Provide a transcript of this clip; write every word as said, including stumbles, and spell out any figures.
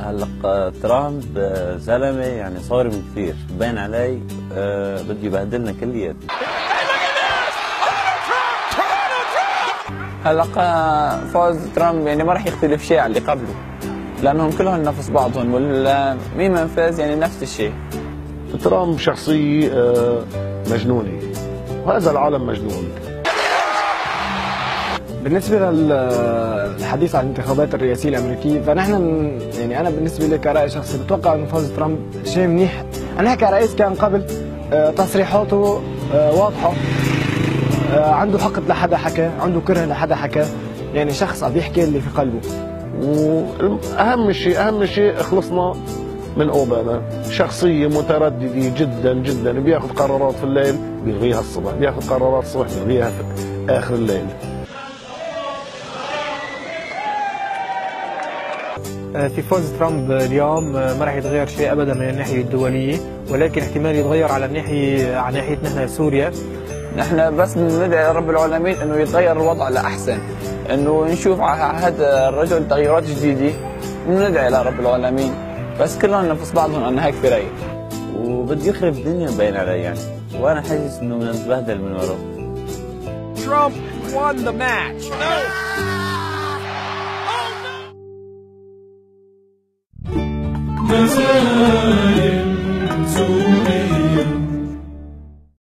هلا ترامب زلمه يعني صارم كثير، باين علي أه بده يبهدلنا كلياتنا. هلا فوز ترامب يعني ما راح يختلف شيء عن اللي قبله، لانهم كلهم نفس بعضهم، والمين من فاز يعني نفس الشيء. ترامب شخصيه مجنونه، وهذا العالم مجنون. بالنسبه للحديث عن الانتخابات الرئاسيه الامريكيه، فنحن يعني انا بالنسبه لي كراي شخصي بتوقع انه فوز ترامب شيء منيح. انا كرئيس كان قبل تصريحاته واضحه، عنده حقد لحدا حكى، عنده كره لحدا حكى، يعني شخص عم يحكي اللي في قلبه. واهم شيء اهم شيء خلصنا من اوباما، شخصيه متردده جدا جدا، بياخذ قرارات في الليل بيلغيها الصبح، بياخذ قرارات الصبح بيلغيها في اخر الليل. في فوز ترامب اليوم ما راح يتغير شيء ابدا من الناحيه الدوليه، ولكن احتمال يتغير على الناحيه على ناحيتنا احنا سوريا. نحن بس ندعي رب العالمين انه يتغير الوضع لاحسن، انه نشوف على هذا الرجل تغيرات جديده، ندعي لرب العالمين. بس كلهم نفس بعضهم، انا هيك في رايي. وبده يخرب الدنيا باين علي يعني، وانا حاسس انه بدنا نتبهدل من وراه. Trump won the match. No. Oh no.